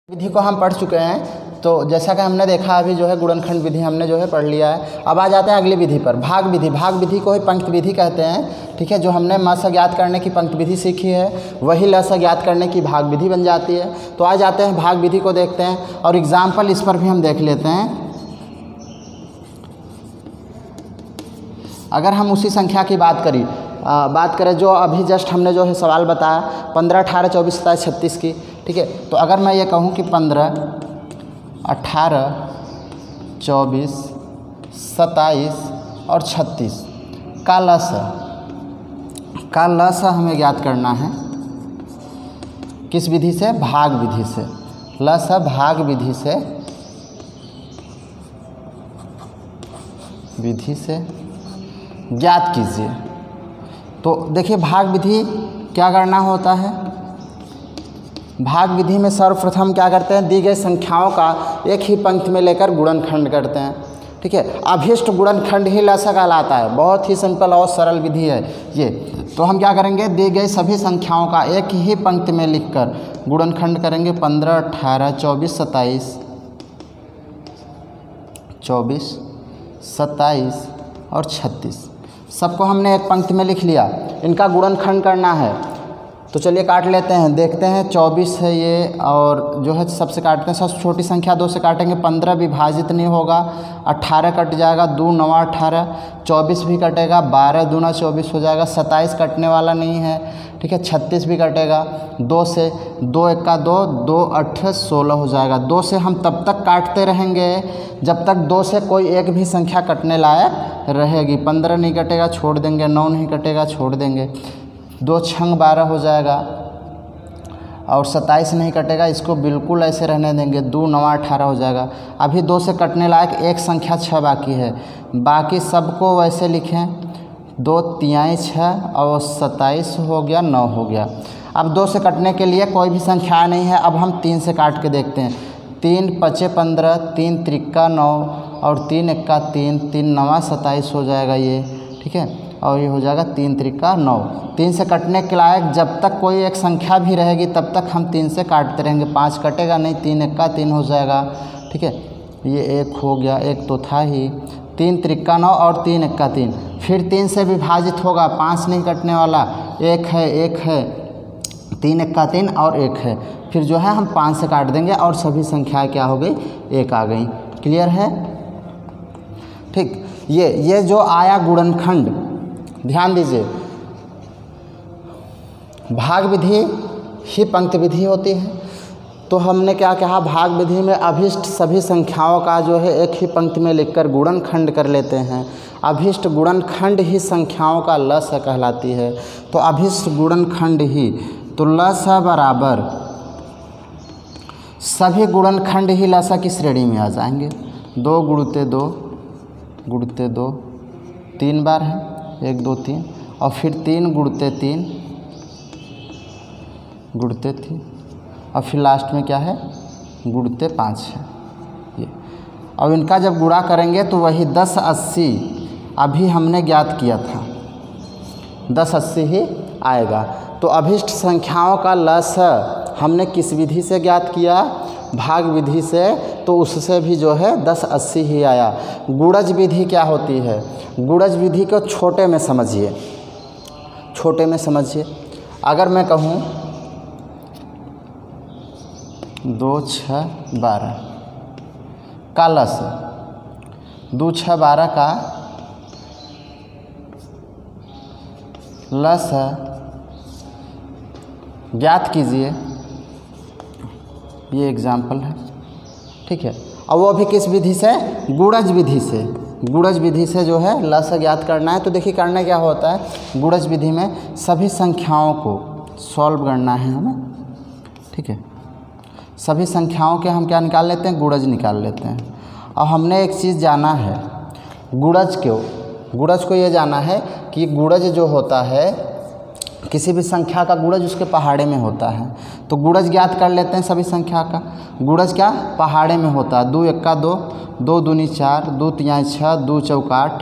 विधि को हम पढ़ चुके हैं। तो जैसा कि हमने देखा अभी जो है गुणनखंड विधि हमने जो है पढ़ लिया है। अब आ जाते हैं अगली विधि पर, भाग विधि। भाग विधि को ही पंक्ति विधि कहते हैं, ठीक है। जो हमने म से ज्ञात करने की पंक्ति विधि सीखी है वही ल से ज्ञात करने की भाग विधि बन जाती है। तो आ जाते हैं भाग विधि को देखते हैं और एग्जाम्पल इस पर भी हम देख लेते हैं। अगर हम उसी संख्या की बात करें जो अभी जस्ट हमने जो है सवाल बताया 15, 18, 24, 27, 36 की, ठीक है। तो अगर मैं ये कहूँ कि 15, 18, 24, 27 और 36 का लस हमें ज्ञात करना है किस विधि से? भाग विधि से। लस भाग विधि से ज्ञात कीजिए। तो देखिए भाग विधि क्या करना होता है। भाग विधि में सर्वप्रथम क्या करते हैं, दी गई संख्याओं का एक ही पंक्ति में लेकर गुणनखंड करते हैं, ठीक है। अभिष्ट गुणनखंड ही लस कहलाता है। बहुत ही सिंपल और सरल विधि है ये। तो हम क्या करेंगे, दी गई सभी संख्याओं का एक ही पंक्ति में लिखकर गुणनखंड करेंगे। 15, 18, 24, 27 और 36 सबको हमने एक पंक्ति में लिख लिया। इनका गुणनखंड करना है तो चलिए काट लेते हैं। देखते हैं 24 है ये, और जो है सबसे काटते हैं, सबसे छोटी संख्या 2 से काटेंगे। 15 विभाजित नहीं होगा, 18 कट जाएगा, 2 9 18, 24 भी कटेगा, 12 दूना 24 हो जाएगा, 27 कटने वाला नहीं है, ठीक है। 36 भी कटेगा, 2 से 2 1 का 2, 2 8 16 हो जाएगा। 2 से हम तब तक काटते रहेंगे जब तक 2 से कोई एक भी संख्या कटने लायक रहेगी। 15 नहीं कटेगा, छोड़ देंगे। 9 नहीं कटेगा, छोड़ देंगे। 2 छंग 12 हो जाएगा और 27 नहीं कटेगा, इसको बिल्कुल ऐसे रहने देंगे। 2 9 18 हो जाएगा। अभी 2 से कटने लायक एक संख्या 6 बाकी है, बाकी सबको वैसे लिखें। 2 3 6 और 27 हो गया, 9 हो गया। अब 2 से कटने के लिए कोई भी संख्या नहीं है। अब हम 3 से काट के देखते हैं। 3 5 15, 3 3 9 और 3 1 3, 3 9 27 हो जाएगा ये, ठीक है। और ये हो जाएगा 3 3 9। 3 से कटने के लायक जब तक कोई एक संख्या भी रहेगी तब तक हम 3 से काटते रहेंगे। 5 कटेगा नहीं, 3 1 3 हो जाएगा, ठीक है। ये 1 हो गया, 1 तो था ही। 3 3 9 और 3 1 3, फिर 3 से विभाजित होगा, 5 नहीं कटने वाला, 1 है 3 1 3 और 1 है। फिर जो है हम 5 से काट देंगे और सभी संख्याएँ क्या हो गई, 1 आ गई। क्लियर है, ठीक। ये जो आया गुणनखंड, ध्यान दीजिए, भाग विधि ही पंक्ति विधि होती है। तो हमने क्या कहा, भाग विधि में अभिष्ट सभी संख्याओं का जो है एक ही पंक्ति में लिखकर गुणनखंड कर लेते हैं। अभिष्ट गुणनखंड ही संख्याओं का लस कहलाती है। तो अभिष्ट गुणनखंड ही, तो लस बराबर सभी गुणनखंड ही लस की श्रेणी में आ जाएंगे। 2 गुणते 2 3 बार है, 1 2 3, और फिर 3 गुणते 3 और फिर लास्ट में क्या है, गुणते 5 है ये। अब इनका जब गुणा करेंगे तो वही 10 80 अभी हमने ज्ञात किया था, 10 80 ही आएगा। तो अभिष्ट संख्याओं का लस हमने किस विधि से ज्ञात किया, भाग विधि से। तो उससे भी जो है 10 80 ही आया। गुणज विधि क्या होती है, गुणज विधि को छोटे में समझिए। अगर मैं कहूँ 2 6 12 का लस, 2 6 12 का लस ज्ञात कीजिए, ये एग्जाम्पल है, ठीक है। और वो भी किस विधि से, गुणज विधि से जो है लस ज्ञात करना है। तो देखिए करना क्या होता है, गुणज विधि में सभी संख्याओं को सॉल्व करना है हमें, ठीक है। सभी संख्याओं के हम क्या निकाल लेते हैं, गुणज निकाल लेते हैं। और हमने एक चीज़ जाना है, गुणज को ये जाना है कि गुणज जो होता है, किसी भी संख्या का गुणज उसके पहाड़े में होता है। तो गुणज ज्ञात कर लेते हैं सभी संख्या का। गुणज क्या पहाड़े में होता है। 2 1 2, 2 दूनी 4, 2 3 6, 2 चौकाठ,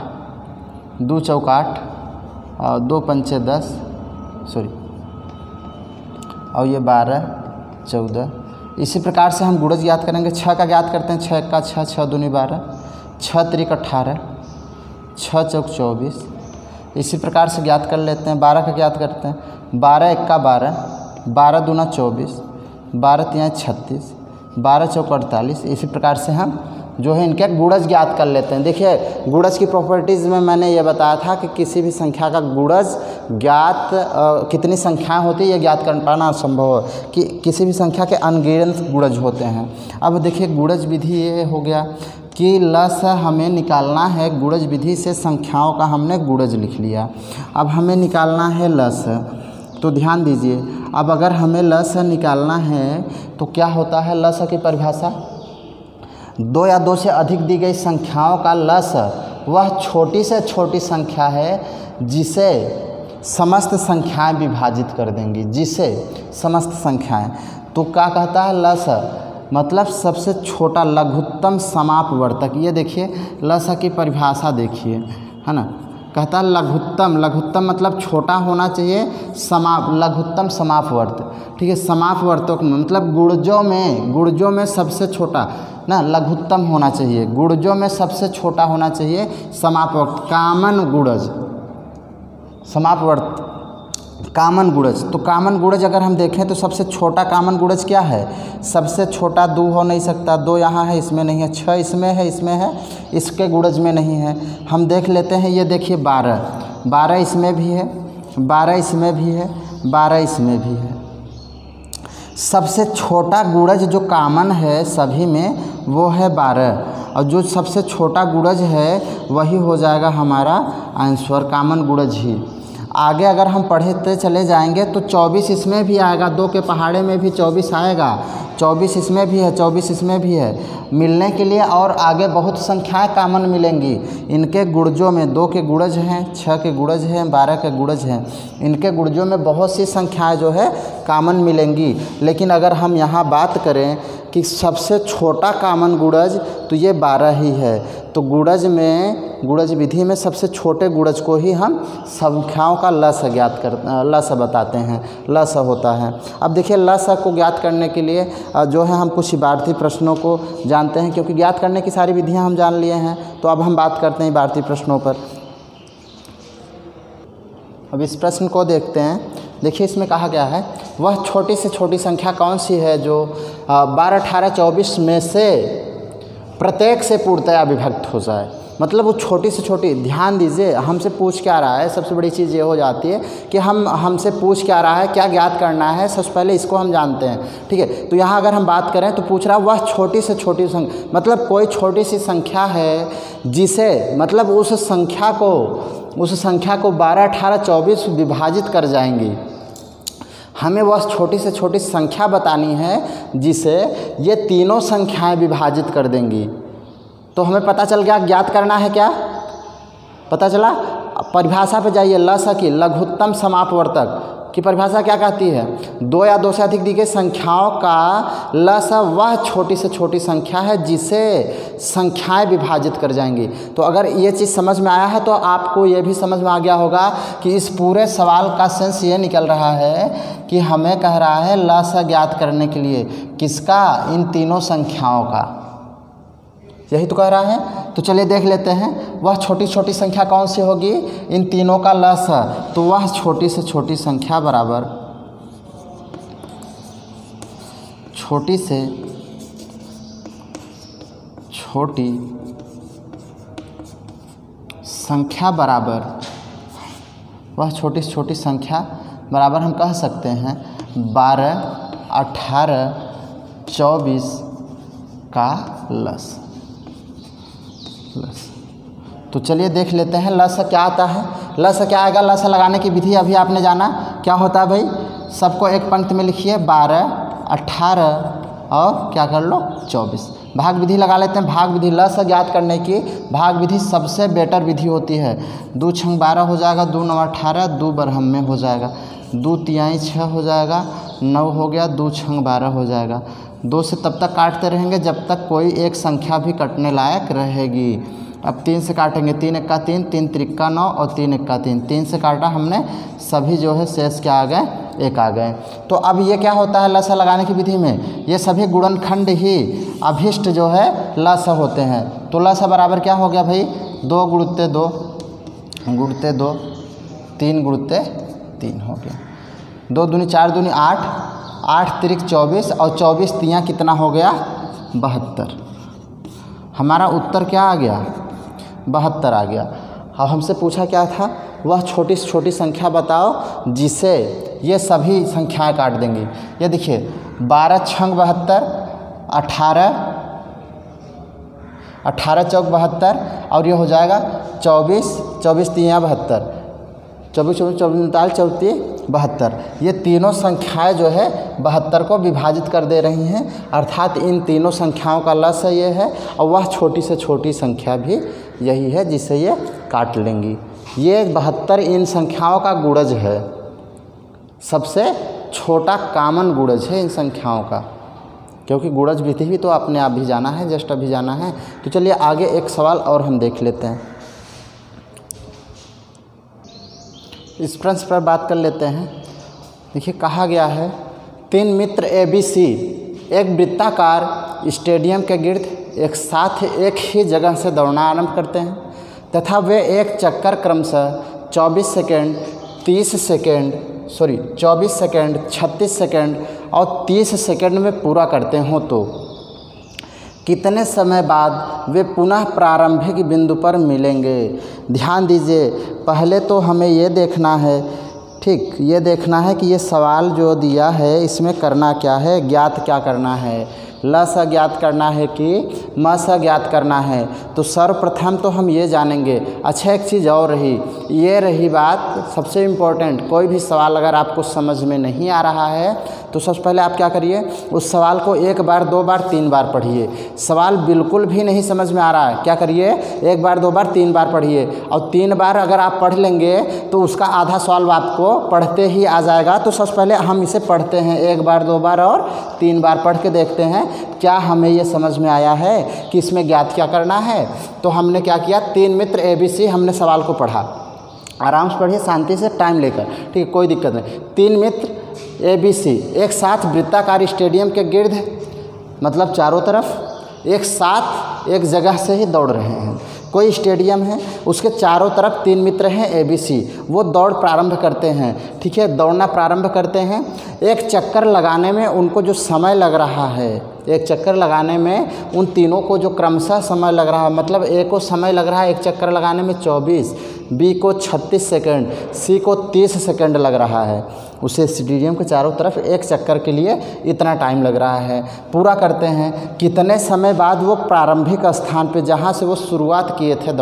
2 पंचे 10, और ये 12 14 इसी प्रकार से हम गुणज ज्ञात करेंगे। 6 का ज्ञात करते हैं, 6 का 6, 6 दूनी 12, 6 त्रिक 18, 6 चौक 24। इसी प्रकार से ज्ञात कर लेते हैं। 12 का ज्ञात करते हैं, 12 एक्का 12, 12 दूना 24, 12 तियाँ 36, 12 चौक 48। इसी प्रकार से हम जो है इनके गुणज ज्ञात कर लेते हैं। देखिए गुणज की प्रॉपर्टीज़ में मैंने ये बताया था कि किसी भी संख्या का गुणज ज्ञात कितनी संख्याएं होती है ये ज्ञात कर पाना असंभव है, कि किसी भी संख्या के अनगिनत गुणज होते हैं। अब देखिए गुणज विधि ये हो गया कि लस हमें निकालना है। गुणज विधि से संख्याओं का हमने गुणज लिख लिया। अब हमें निकालना है लस, तो ध्यान दीजिए। अब अगर हमें लस निकालना है तो क्या होता है लस की परिभाषा, 2 या 2 से अधिक दी गई संख्याओं का लस वह छोटी से छोटी संख्या है जिसे समस्त संख्याएं विभाजित कर देंगी, जिसे समस्त संख्याएं। तो क्या कहता है लस, मतलब सबसे छोटा लघुत्तम समापवर्तक। ये देखिए लस की परिभाषा देखिए, है ना। कहता है लघुत्तम, लघुत्तम मतलब छोटा होना चाहिए, लघुत्तम समापवर्त। ठीक है, समापवर्तक मतलब गुणजों में सबसे छोटा ना लघुत्तम होना चाहिए, गुणजों में सबसे छोटा होना चाहिए समापवर्त, कामन गुणज, समापवर्त कामन गुणज। तो कामन गुणज अगर हम देखें तो सबसे छोटा कामन गुणज क्या है, सबसे छोटा 2 हो नहीं सकता, 2 यहाँ है इसमें नहीं है, 6 इसमें है, इसमें है, इसके गुणज में नहीं है। हम देख लेते हैं, ये देखिए 12, 12 इसमें भी है, 12 इसमें भी है, 12 इसमें भी है। सबसे छोटा गुणज जो कामन है सभी में वो है 12, और जो सबसे छोटा गुणज है वही हो जाएगा हमारा आंसर, कामन गुणज ही। आगे अगर हम पढ़ते चले जाएंगे तो 24 इसमें भी आएगा, 2 के पहाड़े में भी 24 आएगा, 24 इसमें भी है, 24 इसमें भी है। मिलने के लिए और आगे बहुत संख्याएं कामन मिलेंगी इनके गुणजों में। 2 के गुणज हैं, 6 के गुणज हैं, 12 के गुणज हैं। इनके गुणजों में बहुत सी संख्याएं जो है कामन मिलेंगी। लेकिन अगर हम यहाँ बात करें कि सबसे छोटा कामन गुणज तो ये 12 ही है। तो गुणज विधि में सबसे छोटे गुणज को ही हम संख्याओं का लस लस बताते हैं, लस होता है। अब देखिए लस को ज्ञात करने के लिए जो है हम कुछ इबारती प्रश्नों को जानते हैं, क्योंकि ज्ञात करने की सारी विधियां हम जान लिए हैं। तो अब हम बात करते हैं इबारती प्रश्नों पर। अब इस प्रश्न को देखते हैं। देखिए इसमें कहा गया है वह छोटी से छोटी संख्या कौन सी है जो 12, 18, 24 में से प्रत्येक से पूर्णतया विभक्त हो जाए। मतलब वो छोटी से छोटी, ध्यान दीजिए हमसे पूछ क्या रहा है। सबसे बड़ी चीज़ ये हो जाती है कि हमसे पूछ क्या रहा है, क्या ज्ञात करना है, सबसे पहले इसको हम जानते हैं। ठीक है, तो यहाँ अगर हम बात करें तो पूछ रहा है वह छोटी से छोटी संख्या, मतलब कोई छोटी सी संख्या है जिसे, मतलब उस संख्या को 12, 18, 24 विभाजित कर जाएंगी। हमें वह छोटी से छोटी संख्या बतानी है जिसे ये तीनों संख्याएं विभाजित कर देंगी। तो हमें पता चल गया ज्ञात करना है क्या, पता चला। परिभाषा पे जाइए, लस की लघुत्तम समापवर्तक की परिभाषा क्या कहती है, 2 या 2 से अधिक दी गई संख्याओं का लस वह छोटी से छोटी संख्या है जिसे संख्याएं विभाजित कर जाएंगी। तो अगर ये चीज़ समझ में आया है तो आपको ये भी समझ में आ गया होगा कि इस पूरे सवाल का सेंस ये निकल रहा है कि हमें कह रहा है लस ज्ञात करने के लिए किसका, इन तीनों संख्याओं का, यही तो कह रहा है। तो चलिए देख लेते हैं वह छोटी छोटी संख्या कौन सी होगी, इन तीनों का लस। तो वह छोटी से छोटी संख्या बराबर छोटी से छोटी संख्या बराबर, वह छोटी से छोटी संख्या बराबर हम कह सकते हैं 12, 18, 24 का लस। तो चलिए देख लेते हैं लस क्या आता है। लस क्या आएगा, लस लगाने की विधि अभी आपने जाना क्या होता है भाई। सबको एक पंक्ति में लिखिए, 12, 18 और क्या कर लो 24। भाग विधि लगा लेते हैं। भाग विधि लस ज्ञात करने की भाग विधि सबसे बेटर विधि होती है। 2 छंग 12 हो जाएगा, 2 9 18, 2 बरहम में हो जाएगा, 2 तिहाई 6 हो जाएगा, 9 हो गया, 2 छंग 12 हो जाएगा। 2 से तब तक काटते रहेंगे जब तक कोई एक संख्या भी कटने लायक रहेगी। अब 3 से काटेंगे, 3 एक्का 3, 3 त्रिक्का 9 और 3 एक्का 3। 3 से काटा हमने, सभी जो है शेष क्या आ गए 1 आ गए। तो अब ये क्या होता है लसा लगाने की विधि में, ये सभी गुणनखंड ही अभिष्ट जो है लसा होते हैं। तो लसा बराबर क्या हो गया भाई, 2 गुणित्ते 2 गुणित्ते 2 3 गुणित्ते 3 हो गया। 2 दूनी 4 दूनी 8, 8 तिरिक 24 और 24 तियाँ कितना हो गया 72। हमारा उत्तर क्या आ गया 72 आ गया। अब हमसे पूछा क्या था, वह छोटी से छोटी संख्या बताओ जिसे ये सभी संख्याएं काट देंगी। ये देखिए 12 छंग 72, 18 चौक 72 और ये हो जाएगा 24 तियाँ 72, 24 49 34 72। ये तीनों संख्याएं जो है 72 को विभाजित कर दे रही हैं, अर्थात इन तीनों संख्याओं का लसा ये है और वह छोटी से छोटी संख्या भी यही है जिसे ये काट लेंगी। ये 72 इन संख्याओं का गुणज है, सबसे छोटा कॉमन गुणज है इन संख्याओं का, क्योंकि गुणज विधि भी तो अपने आप भी जाना है, जस्ट अभी जाना है। तो चलिए आगे एक सवाल और हम देख लेते हैं, इस प्रश्न पर बात कर लेते हैं। देखिए कहा गया है 3 मित्र ABC एक वृत्ताकार स्टेडियम के गिर्द एक साथ एक ही जगह से दौड़ना आरंभ करते हैं तथा वे एक चक्कर क्रमशः 24 सेकंड 36 सेकंड और 30 सेकंड में पूरा करते हों तो कितने समय बाद वे पुनः प्रारंभिक बिंदु पर मिलेंगे। ध्यान दीजिए, पहले तो हमें ये देखना है, ठीक, ये देखना है कि ये सवाल जो दिया है इसमें करना क्या है, ज्ञात क्या करना है, लसा ज्ञात करना है कि मसा ज्ञात करना है। तो सर्वप्रथम तो हम ये जानेंगे। अच्छा एक चीज़ और रही, ये रही बात सबसे इम्पोर्टेंट, कोई भी सवाल अगर आपको समझ में नहीं आ रहा है तो सबसे पहले आप क्या करिए, उस सवाल को 1 बार 2 बार 3 बार पढ़िए। सवाल बिल्कुल भी नहीं समझ में आ रहा है, क्या करिए 1 बार 2 बार 3 बार पढ़िए, और 3 बार अगर आप पढ़ लेंगे तो उसका आधा सवाल आपको पढ़ते ही आ जाएगा। तो सबसे पहले हम इसे पढ़ते हैं 1 बार 2 बार और 3 बार पढ़ के देखते हैं क्या हमें ये समझ में आया है कि इसमें ज्ञात क्या करना है। तो हमने क्या किया, 3 मित्र ABC हमने सवाल को पढ़ा, आराम से पढ़िए शांति से टाइम लेकर, ठीक है, कोई दिक्कत नहीं। 3 मित्र ABC एक साथ वृत्ताकार स्टेडियम के गिर्द, मतलब चारों तरफ एक साथ एक जगह से ही दौड़ रहे हैं। कोई स्टेडियम है, उसके चारों तरफ 3 मित्र हैं ABC, वो दौड़ प्रारंभ करते हैं, ठीक है, दौड़ना प्रारंभ करते हैं। एक चक्कर लगाने में उनको जो समय लग रहा है, एक चक्कर लगाने में उन तीनों को जो क्रमशः समय लग रहा है, मतलब A को समय लग रहा है एक चक्कर लगाने में 24, B को 36 सेकंड, C को 30 सेकंड लग रहा है। उसे स्टेडियम के चारों तरफ एक चक्कर के लिए इतना टाइम लग रहा है। पूरा करते हैं, कितने समय बाद वो प्रारंभिक स्थान पे जहाँ से वो शुरुआत किए थे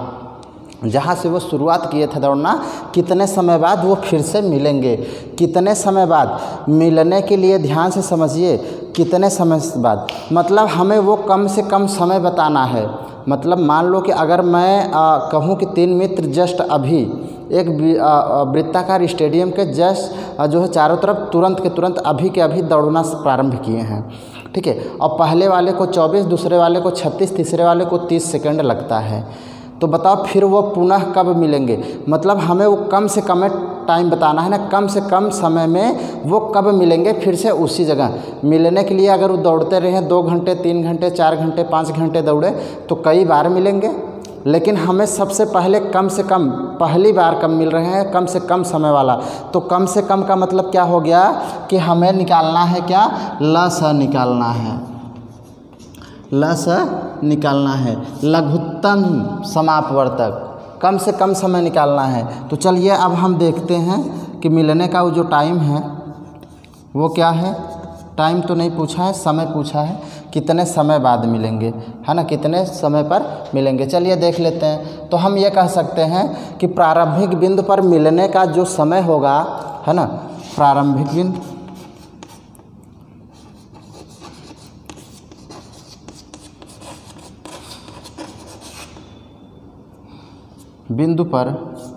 दौड़ना, कितने समय बाद वो फिर से मिलेंगे। कितने समय बाद मिलने के लिए ध्यान से समझिए, कितने समय बाद मतलब हमें वो कम से कम समय बताना है। मतलब मान लो कि अगर मैं कहूँ कि 3 मित्र जस्ट अभी एक वृत्ताकार स्टेडियम के जस्ट जो है चारों तरफ तुरंत के तुरंत अभी के अभी दौड़ना प्रारंभ किए हैं, ठीक है, और पहले वाले को 24, दूसरे वाले को 36, तीसरे वाले को 30 सेकंड लगता है। तो बताओ फिर वो पुनः कब मिलेंगे, मतलब हमें वो कम से कम टाइम बताना है ना, कम से कम समय में वो कब मिलेंगे फिर से उसी जगह। मिलने के लिए अगर वो दौड़ते रहे 2 घंटे 3 घंटे 4 घंटे 5 घंटे दौड़े तो कई बार मिलेंगे, लेकिन हमें सबसे पहले कम से कम पहली बार कब मिल रहे हैं, कम से कम समय वाला। तो कम से कम का मतलब क्या हो गया कि हमें निकालना है क्या, लसा निकालना है, लसा निकालना है, लघुत्तम समापवर्तक, कम से कम समय निकालना है। तो चलिए अब हम देखते हैं कि मिलने का वो जो टाइम है वो क्या है। टाइम तो नहीं पूछा है, समय पूछा है, कितने समय बाद मिलेंगे, है ना, कितने समय पर मिलेंगे। चलिए देख लेते हैं। तो हम ये कह सकते हैं कि प्रारंभिक बिंदु पर मिलने का जो समय होगा, है ना, प्रारंभिक बिंदु पर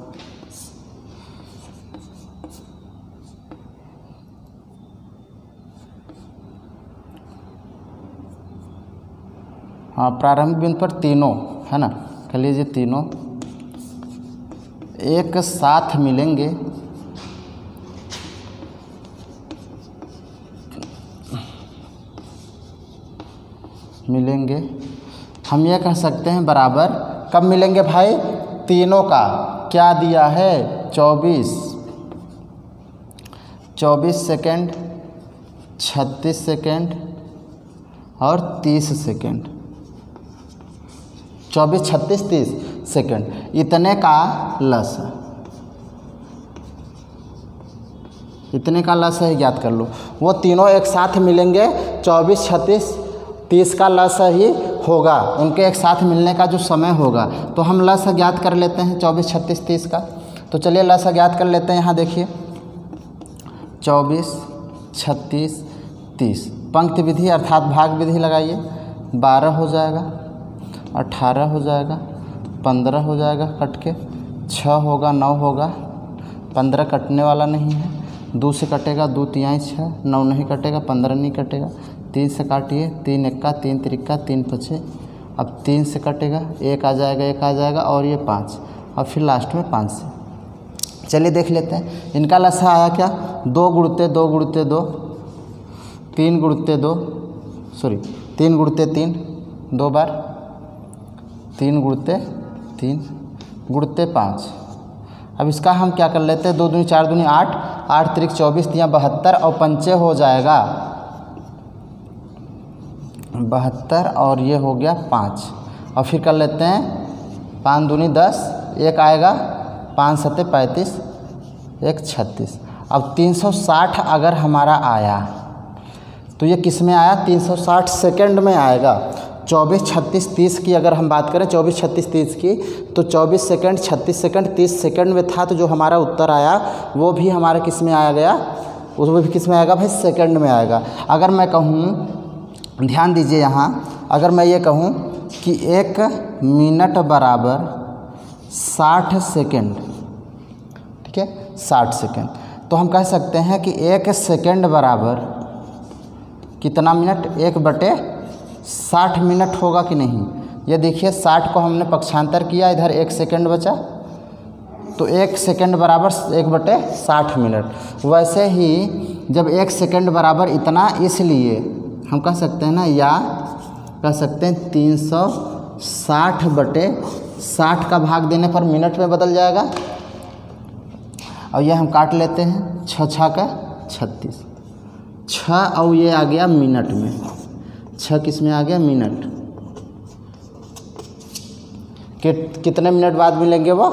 प्रारंभिक बिंदु पर तीनों, है ना, कह लीजिए तीनों एक साथ मिलेंगे मिलेंगे। हम ये कह सकते हैं बराबर कब मिलेंगे भाई, तीनों का क्या दिया है 24 सेकेंड, 36 सेकेंड और 30 सेकेंड। 24, 36, 30 सेकेंड, इतने का लस, इतने का लस है ज्ञात कर लो। वो तीनों एक साथ मिलेंगे, 24, 36, 30 का लस ही होगा, उनके एक साथ मिलने का जो समय होगा। तो हम लस ज्ञात कर लेते हैं 24, 36, 30 का। तो चलिए लस ज्ञात कर लेते हैं। यहाँ देखिए 24, 36, 30 पंक्ति विधि अर्थात भाग विधि लगाइए। 12 हो जाएगा, 18 हो जाएगा, 15 हो जाएगा कट के, 6 होगा, 9 होगा, 15 कटने वाला नहीं है, 2 से कटेगा, 2 तिहाई 6, 9 नहीं कटेगा, 15 नहीं कटेगा, 3 से काटिए, 3 एक्का, 3 त्रिक्का, 3 पचे, अब 3 से कटेगा, 1 आ जाएगा, 1 आ जाएगा और ये 5, और फिर लास्ट में 5 से। चलिए देख लेते हैं इनका लसा आया क्या, 2 गुणते 2 गुणते 2, 3 गुणते 2, सॉरी 3 गुणते 3, 2 बार, 3 गुणते 3 गुणते 5। अब इसका हम क्या कर लेते हैं, 2 दूनी 4 दूनी 8, 8 त्रिक 24, 72 और पंचे हो जाएगा 72 और ये हो गया 5। और फिर कर लेते हैं 5 दूनी 10, 1 आएगा, 5 सत्ते 35, 1 36। अब 360 अगर हमारा आया तो ये किस में आया, 360 सेकंड में आएगा। 24, 36, 30 की अगर हम बात करें, 24, 36, 30 की, तो 24 सेकंड, 36 सेकंड, 30 सेकंड में था। तो जो हमारा उत्तर आया वो भी हमारा किस में आया गया, वो भी किस में आएगा भाई, सेकंड में आएगा। अगर मैं कहूँ, ध्यान दीजिए यहाँ, अगर मैं ये कहूँ कि 1 मिनट बराबर 60 सेकंड, ठीक है 60 सेकंड, तो हम कह सकते हैं कि 1 सेकंड बराबर कितना मिनट, 1/60 मिनट होगा कि नहीं। ये देखिए 60 को हमने पक्षांतर किया, इधर 1 सेकंड बचा, तो 1 सेकंड बराबर 1/60 मिनट। वैसे ही जब 1 सेकंड बराबर इतना, इसलिए हम कह सकते हैं ना, या कह सकते हैं 360/60 का भाग देने पर मिनट में बदल जाएगा। और ये हम काट लेते हैं, 6 6 का 36, 6 और ये आ गया मिनट में, 6 किस में आ गया, मिनट। कितने मिनट बाद मिलेंगे वो,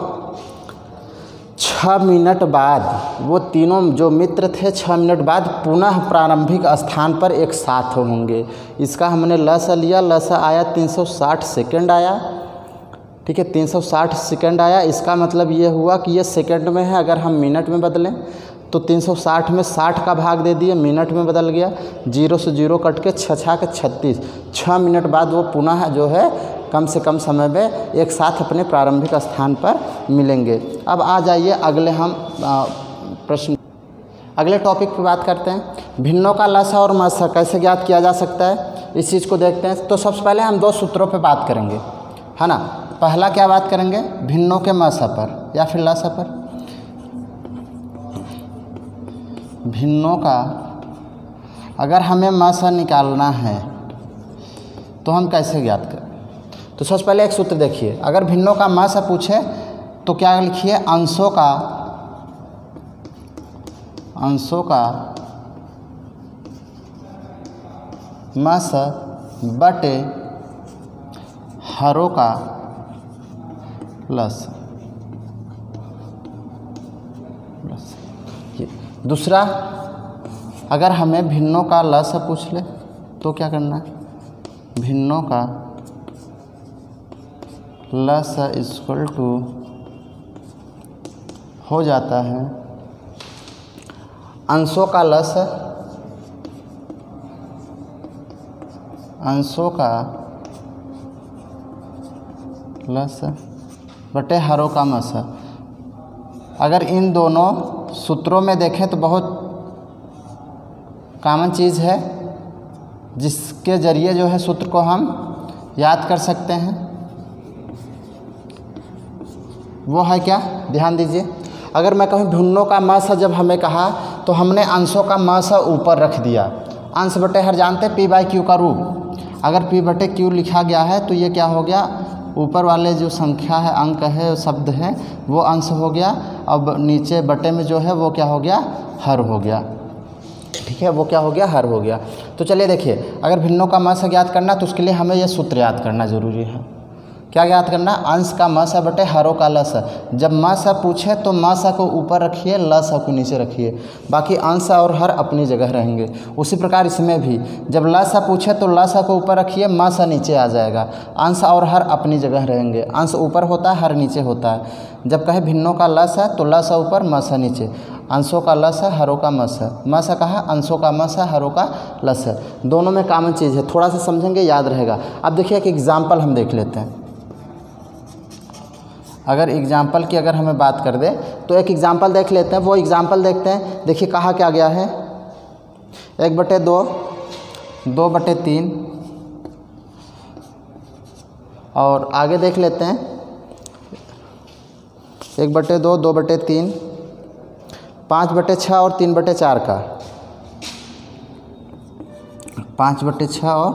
6 मिनट बाद। वो तीनों जो मित्र थे 6 मिनट बाद पुनः प्रारंभिक स्थान पर एक साथ होंगे। इसका हमने लस लिया, लस आया 360 सेकंड आया, ठीक है 360 सेकंड आया। इसका मतलब ये हुआ कि ये सेकंड में है, अगर हम मिनट में बदलें तो 360 में 60 का भाग दे दिए, मिनट में बदल गया, 0 से 0 कट के 6 6 के 36, 6 मिनट बाद वो पुनः जो है कम से कम समय में एक साथ अपने प्रारंभिक स्थान पर मिलेंगे। अब आ जाइए अगले हम प्रश्न, अगले टॉपिक पे बात करते हैं। भिन्नों का लसा और मसा कैसे ज्ञात किया जा सकता है, इस चीज़ को देखते हैं। तो सबसे पहले हम 2 सूत्रों पे बात करेंगे, है ना। पहला क्या बात करेंगे, भिन्नों के मसा पर या फिर लसा पर। भिन्नों का अगर हमें मसा निकालना है तो हम कैसे ज्ञात करें। तो सबसे पहले एक सूत्र देखिए, अगर भिन्नों का मसा पूछे तो क्या लिखिए, अंशों का मस बटे हरों का लस। दूसरा, अगर हमें भिन्नों का लस पूछ ले तो क्या करना है, भिन्नों का लस इक्वल टू हो जाता है अंशों का लस, अंशों का लस बटे हरों का मस। अगर इन दोनों सूत्रों में देखें तो बहुत कॉमन चीज़ है जिसके ज़रिए जो है सूत्र को हम याद कर सकते हैं। वो है क्या, ध्यान दीजिए। अगर मैं कहूँ भिन्नों का मस जब हमें कहा तो हमने अंशों का मस ऊपर रख दिया, अंश बटे हर जानते हैं P/Q का रूप। अगर P बटे Q लिखा गया है तो ये क्या हो गया, ऊपर वाले जो संख्या है, अंक है, शब्द है, वो अंश हो गया। अब नीचे बटे में जो है वो क्या हो गया, हर हो गया। ठीक है, वो क्या हो गया, हर हो गया। तो चलिए देखिए, अगर भिन्नों का मस ज्ञात करना तो उसके लिए हमें यह सूत्र याद करना ज़रूरी है। क्या याद करना, अंश का मस बटे हरों का लस। जब मस पूछे तो मस को ऊपर रखिए, लस को नीचे रखिए, बाकी अंश और हर अपनी जगह रहेंगे। उसी प्रकार इसमें भी जब लस पूछे तो लस को ऊपर रखिए, मस नीचे आ जाएगा, अंश और हर अपनी जगह रहेंगे। अंश ऊपर होता है, हर नीचे होता है। जब कहे भिन्नों का लस है तो लस ऊपर, मस नीचे। अंशों का लस है, हरों का मस है। मस कहा, अंशों का मस है, हरों का लस है। दोनों में कॉमन चीज़ है, थोड़ा सा समझेंगे याद रहेगा। अब देखिए एक एग्जाम्पल हम देख लेते हैं। अगर एग्जाम्पल की अगर हमें बात कर दे तो एक एग्जाम्पल देख लेते हैं। वो एग्जाम्पल देखते हैं। देखिए कहा क्या गया है, 1/2, 2/3 और आगे देख लेते हैं 1/2, 2/3, 5/6 और 3/4 का, 5/6 और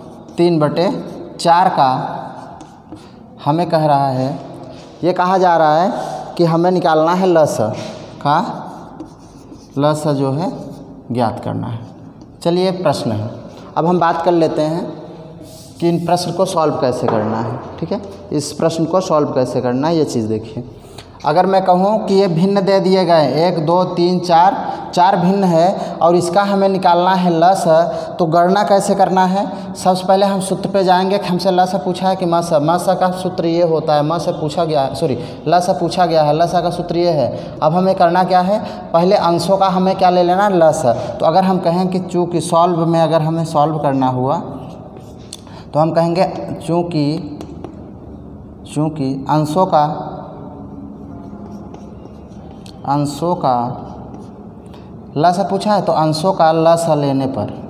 3/4 का हमें कह रहा है, ये कहा जा रहा है कि हमें निकालना है लस का, लस जो है ज्ञात करना है। चलिए प्रश्न है, अब हम बात कर लेते हैं कि इन प्रश्न को सॉल्व कैसे करना है। ठीक है, इस प्रश्न को सॉल्व कैसे करना है ये चीज़ देखिए। अगर मैं कहूँ कि ये भिन्न दे दिए गए 1 2 3 4, 4 भिन्न है और इसका हमें निकालना है लस, तो गणना कैसे करना है। सबसे पहले हम सूत्र पे जाएंगे कि हमसे लस पूछा है कि मस, मस का सूत्र ये होता है, मस पूछा गया है, सॉरी लस पूछा गया है, लस का सूत्र ये है। अब हमें करना क्या है, पहले अंशों का हमें क्या ले लेना, लस। तो अगर हम कहें कि चूँकि सॉल्व में अगर हमें सॉल्व करना हुआ तो हम कहेंगे चूँकि अंशों का लस पूछा है तो अंशों का लस लेने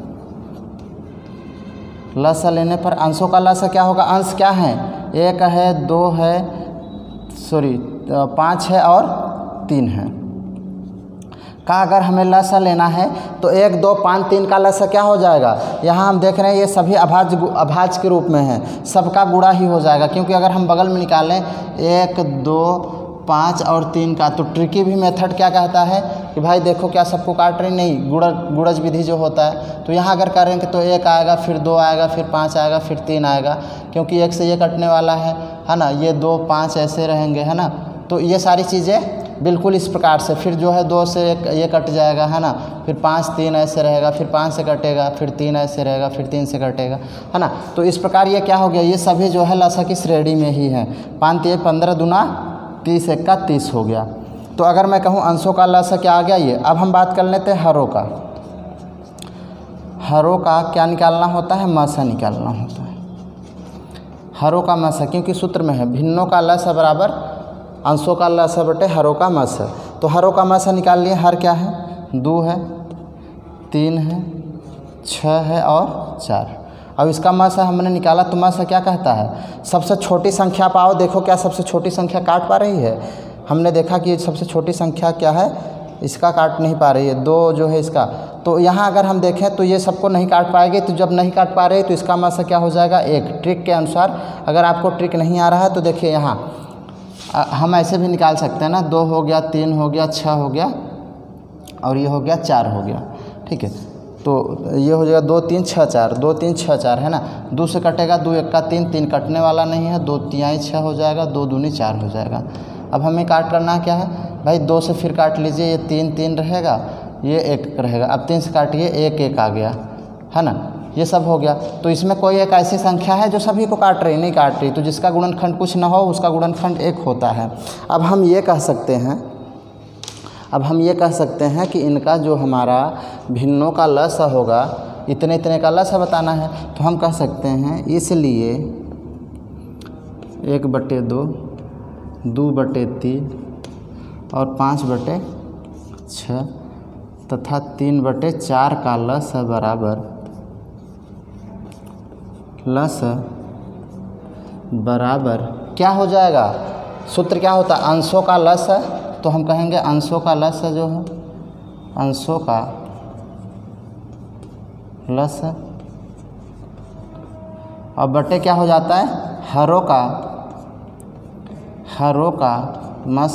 पर अंशों का लस क्या होगा। अंश क्या है, 1 है, 2 है, 5 है और 3 है का अगर हमें लस लेना है तो 1 2 5 3 का लस क्या हो जाएगा। यहाँ हम देख रहे हैं ये सभी अभाज्य के रूप में हैं, सबका गुणा ही हो जाएगा। क्योंकि अगर हम बगल में निकालें 1 2 5 और 3 का, तो ट्रिकी भी मेथड क्या कहता है कि भाई देखो क्या सबको काट रहे, नहीं, गुणज विधि जो होता है। तो यहाँ अगर करेंगे तो 1 आएगा, फिर 2 आएगा, फिर 5 आएगा, फिर 3 आएगा, क्योंकि 1 से ये कटने वाला है ना, ये 2 5 ऐसे रहेंगे, है ना। तो ये सारी चीज़ें बिल्कुल इस प्रकार से, फिर जो है 2 से ये कट जाएगा, है ना, फिर 5 3 ऐसे रहेगा, फिर 5 से कटेगा, फिर 3 ऐसे रहेगा, फिर 3 से कटेगा, है ना। तो इस प्रकार ये क्या हो गया, ये सभी जो है लस की श्रेणी में ही है। 5 3 15 दूना 30, 1 का 30 हो गया। तो अगर मैं कहूँ अंशों का लस क्या आ गया ये। अब हम बात कर लेते हैं हरों का। हरों का क्या निकालना होता है, मसा निकालना होता है। हरों का मसा, क्योंकि सूत्र में है भिन्नों का लस बराबर अंशों का लस बटे हरों का मस। तो हरों का मसा निकाल लिए। हर क्या है, 2 है, 3 है, 6 है और 4। अब इसका मसा हमने निकाला तो मसा क्या कहता है, सबसे छोटी संख्या पाओ। देखो क्या सबसे छोटी संख्या काट पा रही है, हमने देखा कि सबसे छोटी संख्या क्या है, इसका काट नहीं पा रही है, 2 जो है इसका। तो यहाँ अगर हम देखें तो ये सबको नहीं काट पाएंगे, तो जब नहीं काट पा रहे तो इसका मसा क्या हो जाएगा 1। ट्रिक के अनुसार, अगर आपको ट्रिक नहीं आ रहा है तो देखिए यहाँ हम ऐसे भी निकाल सकते हैं ना, 2 हो गया, 3 हो गया, 6 हो गया और ये हो गया 4 हो गया। ठीक है, तो ये हो जाएगा 2 3 6 4, 2 3 6 4, है ना। 2 से कटेगा, 2 1 का 3, 3 कटने वाला नहीं है, 2 3 6 हो जाएगा, 2 दूनी 4 हो जाएगा। अब हमें काट करना क्या है भाई, 2 से फिर काट लीजिए, ये 3 3 रहेगा, ये 1 रहेगा। अब 3 से काटिए, 1 1 आ गया, है ना, ये सब हो गया। तो इसमें कोई एक ऐसी संख्या है जो सभी को काट रही, नहीं काट रही, तो जिसका गुणनखंड कुछ ना हो उसका गुणनखंड 1 होता है। अब हम ये कह सकते हैं कि इनका जो हमारा भिन्नों का लस होगा, इतने इतने का लस बताना है। तो हम कह सकते हैं इसलिए 1/2, 2/3 और 5/6 तथा 3/4 का लस बराबर क्या हो जाएगा। सूत्र क्या होता है, अंशों का लस है, तो हम कहेंगे अंशों का लस जो है, अंशों का लस और बटे क्या हो जाता है, हरों का मस।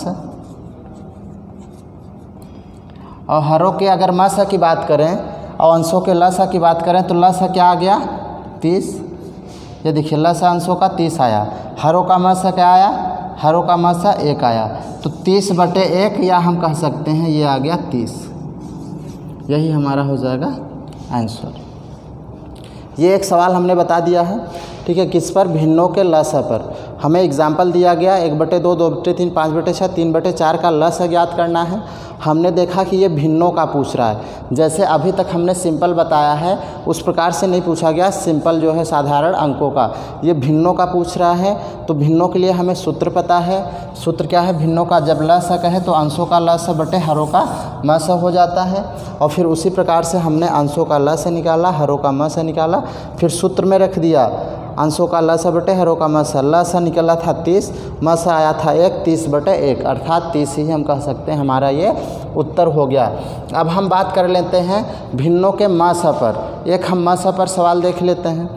और हरों के अगर मस की बात करें और अंशों के लसा की बात करें तो लसा क्या आ गया 30। ये देखिए लसा अंशों का 30 आया, हरों का मसा क्या आया, हरों का मसा 1 आया। तो 30/1 या हम कह सकते हैं ये आ गया 30। यही हमारा हो जाएगा आंसर। ये एक सवाल हमने बता दिया है, ठीक है, किस पर, भिन्नों के लसा पर। हमें एग्जाम्पल दिया गया 1/2, 2/3, 5/6, 3/4 का लसा ज्ञात करना है। हमने देखा कि ये भिन्नों का पूछ रहा है। जैसे अभी तक हमने सिंपल बताया है उस प्रकार से नहीं पूछा गया, सिंपल जो है साधारण अंकों का, ये भिन्नों का पूछ रहा है। तो भिन्नों के लिए हमें सूत्र पता है। सूत्र क्या है, भिन्नों का जब लसा कहे तो अंशों का लसा बटे हरों का मसा हो जाता है। और फिर उसी प्रकार से हमने अंशों का लसा निकाला, हरों का मसा निकाला, फिर सूत्र में रख दिया अंशों का लसा बटे हरों का मसा। लसा निकला था 30, मसा आया था 1, 30/1 अर्थात 30 ही हम कह सकते हैं हमारा ये उत्तर हो गया। अब हम बात कर लेते हैं भिन्नों के मसा पर। एक हम मसा पर सवाल देख लेते हैं।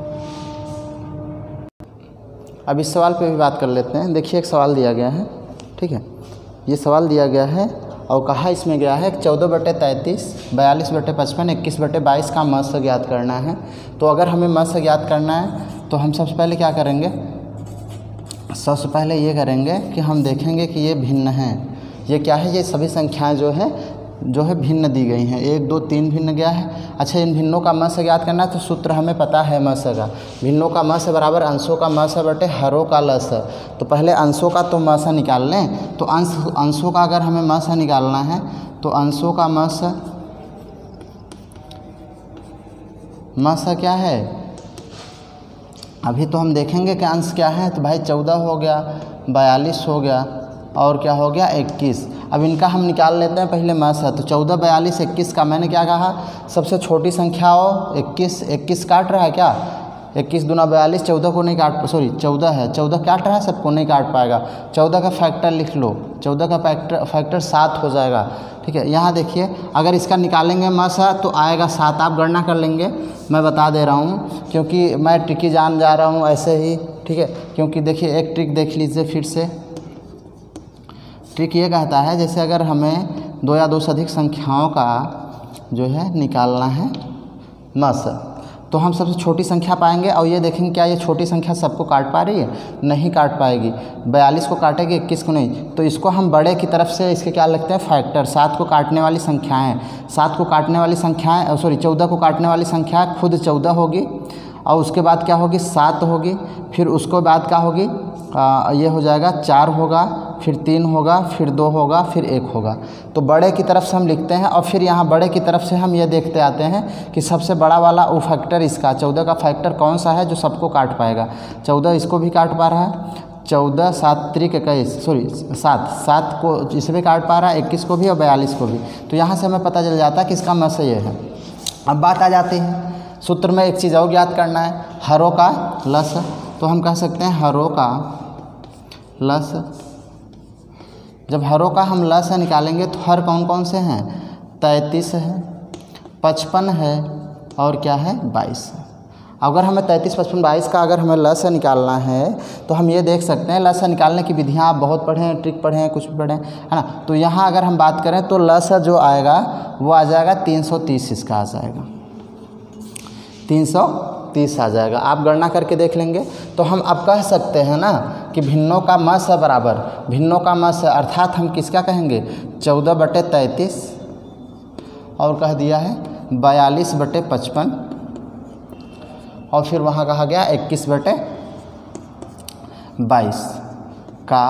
अब इस सवाल पे भी बात कर लेते हैं। देखिए एक सवाल दिया गया है, ठीक है, ये सवाल दिया गया है और कहा इसमें गया है 14/33, 42/55, 21/22 का मस ज्ञात करना है। तो अगर हमें मस ज्ञात करना है तो हम सबसे पहले क्या करेंगे, सबसे पहले ये करेंगे कि हम देखेंगे कि ये भिन्न हैं। ये क्या है, ये सभी संख्याएं जो है भिन्न दी गई हैं। 1, 2, 3 भिन्न गया है। अच्छा, इन भिन्नों का मस ज्ञात करना है तो सूत्र हमें पता है मस का। भिन्नों का मस बराबर अंशों का मस बटे हरों का लस। तो पहले अंशों का तो मस निकाल लें। तो अंशों का अगर हमें मस निकालना है तो अंशों का मस क्या है, अभी तो हम देखेंगे कि अंश क्या है। तो भाई 14 हो गया, 42 हो गया और क्या हो गया 21। अब इनका हम निकाल लेते हैं पहले मसा। तो 14, 42, 21 का मैंने क्या कहा, सबसे छोटी संख्या हो 21 काट रहा है क्या, 21 दूना 42, 14 को नहीं काट, सॉरी 14 है, 14 काट रहा है, सबको नहीं काट पाएगा। 14 का फैक्टर लिख लो, 14 का फैक्टर 7 हो जाएगा, ठीक है। यहाँ देखिए अगर इसका निकालेंगे मसा तो आएगा 7। आप गणना कर लेंगे, मैं बता दे रहा हूँ क्योंकि मैं ट्रिक जान जा रहा हूँ ऐसे ही, ठीक है। क्योंकि देखिए एक ट्रिक देख लीजिए फिर से। ट्रिक ये कहता है जैसे अगर हमें 2 या 2 से अधिक संख्याओं का जो है निकालना है मस, तो हम सबसे छोटी संख्या पाएंगे और ये देखेंगे क्या ये छोटी संख्या सबको काट पा रही है, नहीं काट पाएगी। 42 को काटेगी, 21 को नहीं। तो इसको हम बड़े की तरफ से इसके क्या लगते हैं फैक्टर, 7 को काटने वाली संख्याएँ, 7 को काटने वाली संख्याएँ, सॉरी 14 को काटने वाली संख्या खुद 14 होगी और उसके बाद क्या होगी 7 होगी, फिर उसके बाद क्या होगी ये हो जाएगा 4 होगा, फिर 3 होगा, फिर 2 होगा, फिर 1 होगा। तो बड़े की तरफ से हम लिखते हैं और फिर यहाँ बड़े की तरफ से हम ये देखते आते हैं कि सबसे बड़ा वाला वो फैक्टर इसका 14 का फैक्टर कौन सा है जो सबको काट पाएगा। 14 इसको भी काट पा रहा है, 14 7 त्रिक 21, सॉरी 7 को इसे भी काट पा रहा है, 21 को भी और 42 को भी। तो यहाँ से हमें पता चल जाता है कि इसका मस ये है। अब बात आ जाती है सूत्र में एक चीज़ और ज्ञात करना है, हरों का लस। तो हम कह सकते हैं हरों का लस। जब हरों का हम लस निकालेंगे तो हर कौन कौन से हैं, 33 है, 55 है और क्या है 22। अगर हमें 33, 55, 22 का अगर हमें लस निकालना है तो हम ये देख सकते हैं, लस निकालने की विधियाँ आप बहुत पढ़े हैं, ट्रिक पढ़े हैं, कुछ भी पढ़े हैं, है ना। तो यहाँ अगर हम बात करें तो लस जो आएगा वो आ जाएगा 330, इसका आ जाएगा 330 आ जाएगा। आप गणना करके देख लेंगे। तो हम अब कह सकते हैं ना कि भिन्नों का मस बराबर, भिन्नों का मस अर्थात हम किसका कहेंगे 14/33 और कह दिया है 42/55 और फिर वहाँ कहा गया 21/22 का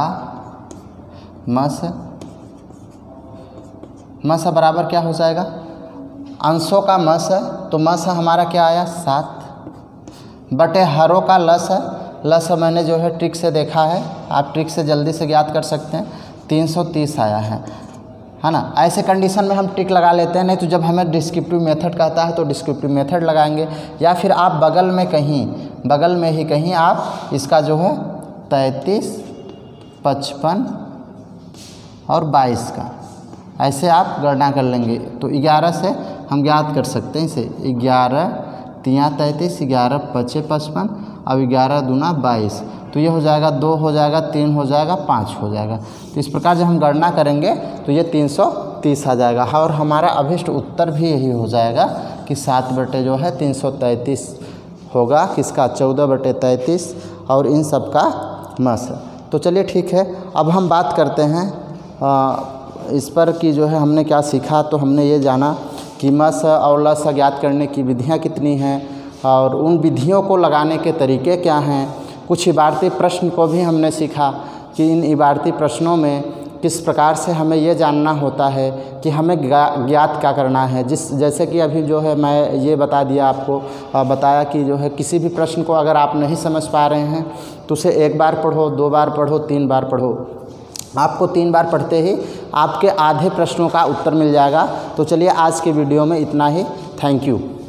मस बराबर क्या हो जाएगा, अंशों का मस है तो मस हमारा क्या आया 7 बटे हरों का लस है। लस मैंने जो है ट्रिक से देखा है, आप ट्रिक से जल्दी से ज्ञात कर सकते हैं, 330 आया है ना। ऐसे कंडीशन में हम ट्रिक लगा लेते हैं, नहीं तो जब हमें डिस्क्रिप्टिव मेथड कहता है तो डिस्क्रिप्टिव मेथड लगाएंगे, या फिर आप बगल में ही कहीं आप इसका जो है 33, 55 और 22 का ऐसे आप गणना कर लेंगे। तो 11 से हम ज्ञात कर सकते हैं इसे, 11, 3 33, 11 5 55, अब 11 दूना 22, तो ये हो जाएगा 2 हो जाएगा, 3 हो जाएगा, 5 हो जाएगा। तो इस प्रकार जब हम गणना करेंगे तो ये 330 आ जाएगा। और हमारा अभिष्ट उत्तर भी यही हो जाएगा कि 7 बटे जो है 333 होगा, किसका 14 बटे 33 और इन सब का मस। तो चलिए ठीक है, अब हम बात करते हैं इस पर कि जो है हमने क्या सीखा। तो हमने ये जाना कि मस और लस ज्ञात करने की विधियाँ कितनी हैं और उन विधियों को लगाने के तरीके क्या हैं। कुछ इबारती प्रश्न को भी हमने सीखा कि इन इबारती प्रश्नों में किस प्रकार से हमें ये जानना होता है कि हमें ज्ञात क्या करना है। जैसे कि अभी जो है मैं ये बता दिया आपको, बताया कि जो है किसी भी प्रश्न को अगर आप नहीं समझ पा रहे हैं तो उसे 1 बार पढ़ो, 2 बार पढ़ो, 3 बार पढ़ो। आपको 3 बार पढ़ते ही आपके आधे प्रश्नों का उत्तर मिल जाएगा। तो चलिए आज के वीडियो में इतना ही। Thank you.